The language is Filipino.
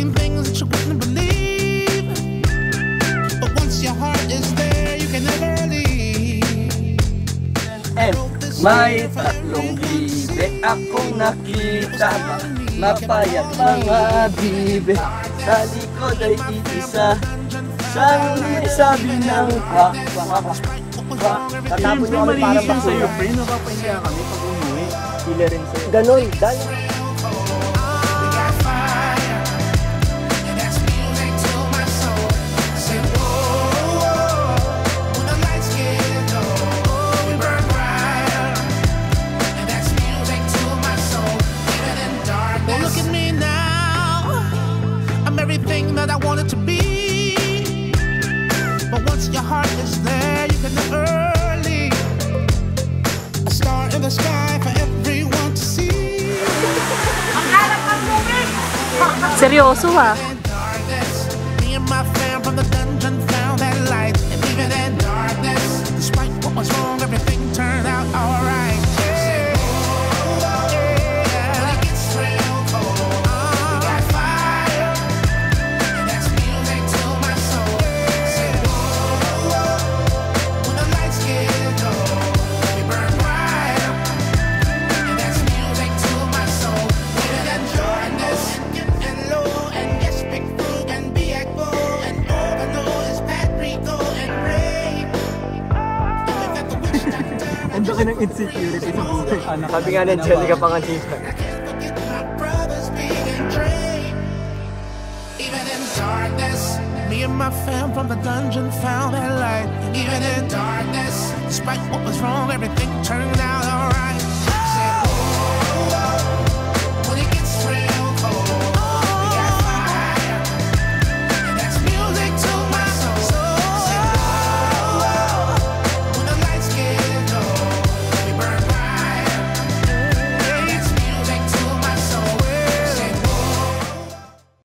some things that you wouldn't believe, but once your heart is there, you can never leave. And may tatlong bibe akong nakita, mapayat mga bibe, sa likod ay iisa. Saan may sabi ng tatapon nyo kami parang basura. Napapahinga kami pag umuwi. Hila rin sa'yo. Ganon, dahil everything that I wanted to be, but once your heart is there, you can never leave. A star in the sky for everyone to see. Seryoso ah. Me and my fam from the dungeon found that light, and even in darkness, despite what was wrong, everything turned out alright. Ang laki ng insecurity sa buhay. sabi nga ng Jelly ka pa kanina. Me and my fam from the dungeon found that light. Even in darkness, despite what was wrong, everything turned out alright.